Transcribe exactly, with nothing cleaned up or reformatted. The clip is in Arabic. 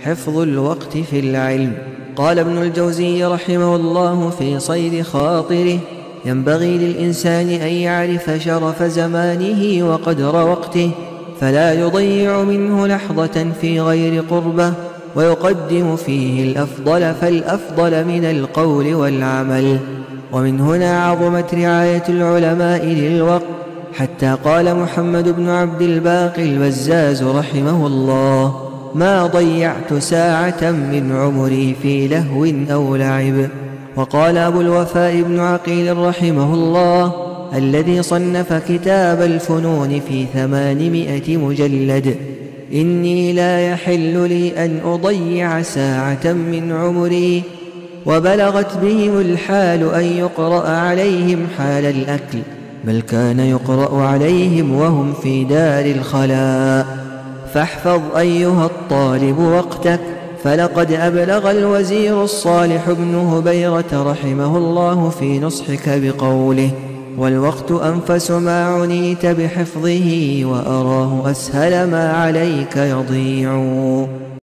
حفظ الوقت في العلم. قال ابن الجوزي رحمه الله في صيد خاطره: ينبغي للإنسان أن يعرف شرف زمانه وقدر وقته، فلا يضيع منه لحظة في غير قربة، ويقدم فيه الأفضل فالأفضل من القول والعمل. ومن هنا عظمت رعاية العلماء للوقت، حتى قال محمد بن عبد الباقي البزاز رحمه الله: ما ضيعت ساعة من عمري في لهو أو لعب. وقال أبو الوفاء بن عقيل رحمه الله الذي صنف كتاب الفنون في ثمانمائة مجلد: إني لا يحل لي أن أضيع ساعة من عمري، وبلغت بهم الحال أن يقرأ عليهم حال الأكل، بل كان يقرأ عليهم وهم في دار الخلاء. فاحفظ أيها الطالب وقتك، فلقد أبلغ الوزير الصالح بن هبيرة رحمه الله في نصحك بقوله: والوقت أنفس ما عنيت بحفظه، وأراه أسهل ما عليك يضيع.